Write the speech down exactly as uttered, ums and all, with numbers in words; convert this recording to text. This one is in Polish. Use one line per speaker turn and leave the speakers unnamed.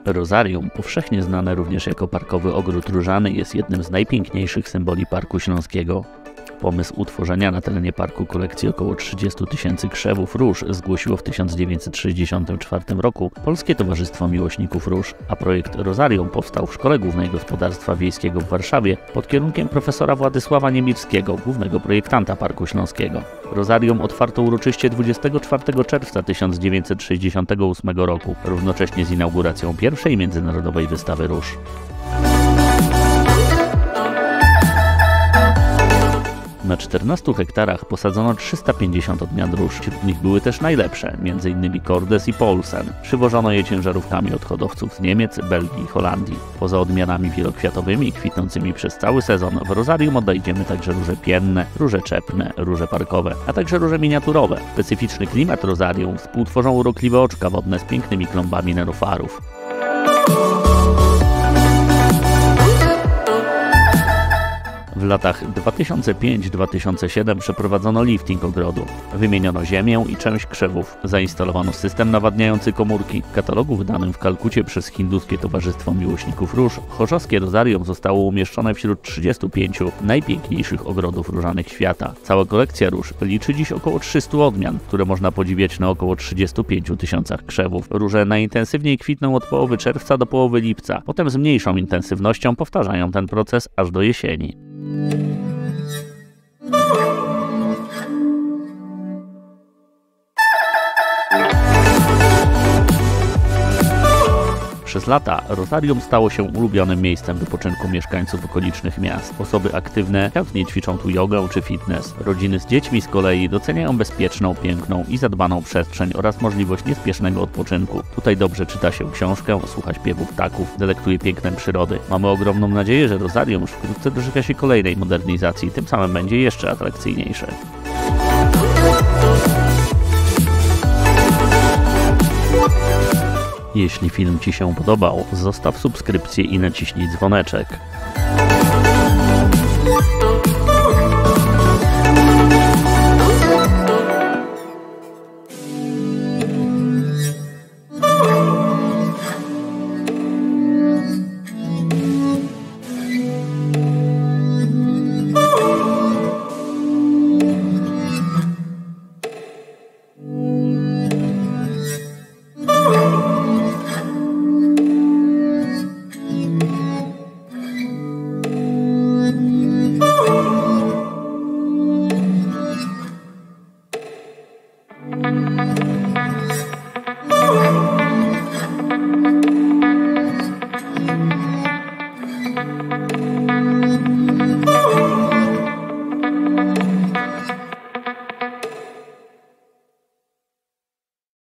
Rozarium, powszechnie znane również jako Parkowy Ogród Różany, jest jednym z najpiękniejszych symboli Parku Śląskiego. Pomysł utworzenia na terenie parku kolekcji około trzydziestu tysięcy krzewów róż zgłosiło w tysiąc dziewięćset sześćdziesiątym czwartym roku Polskie Towarzystwo Miłośników Róż, a projekt Rozarium powstał w Szkole Głównej Gospodarstwa Wiejskiego w Warszawie pod kierunkiem profesora Władysława Niemirskiego, głównego projektanta Parku Śląskiego. Rozarium otwarto uroczyście dwudziestego czwartego czerwca tysiąc dziewięćset sześćdziesiątego ósmego roku, równocześnie z inauguracją pierwszej międzynarodowej wystawy róż. Na czternastu hektarach posadzono trzysta pięćdziesiąt odmian róż. Wśród nich były też najlepsze, między innymi Cordes i Paulsen. Przywożono je ciężarówkami od hodowców z Niemiec, Belgii i Holandii. Poza odmianami wielokwiatowymi, kwitnącymi przez cały sezon, w Rozarium odnajdziemy także róże pienne, róże czepne, róże parkowe, a także róże miniaturowe. Specyficzny klimat Rozarium współtworzą urokliwe oczka wodne z pięknymi klombami nenufarów. W latach dwa tysiące piątym do dwa tysiące siódmego przeprowadzono lifting ogrodu. Wymieniono ziemię i część krzewów. Zainstalowano system nawadniający komórki. W katalogu wydanym w Kalkucie przez Hinduskie Towarzystwo Miłośników Róż chorzowskie Rozarium zostało umieszczone wśród trzydziestu pięciu najpiękniejszych ogrodów różanych świata. Cała kolekcja róż liczy dziś około trzystu odmian, które można podziwiać na około trzydziestu pięciu tysiącach krzewów. Róże najintensywniej kwitną od połowy czerwca do połowy lipca. Potem z mniejszą intensywnością powtarzają ten proces aż do jesieni. Przez lata Rozarium stało się ulubionym miejscem wypoczynku mieszkańców okolicznych miast. Osoby aktywne chętnie ćwiczą tu jogę czy fitness. Rodziny z dziećmi z kolei doceniają bezpieczną, piękną i zadbaną przestrzeń oraz możliwość niespiesznego odpoczynku. Tutaj dobrze czyta się książkę, słucha śpiewu ptaków, delektuje pięknem przyrody. Mamy ogromną nadzieję, że Rozarium już wkrótce doczeka się kolejnej modernizacji, tym samym będzie jeszcze atrakcyjniejsze. Jeśli film Ci się podobał, zostaw subskrypcję i naciśnij dzwoneczek.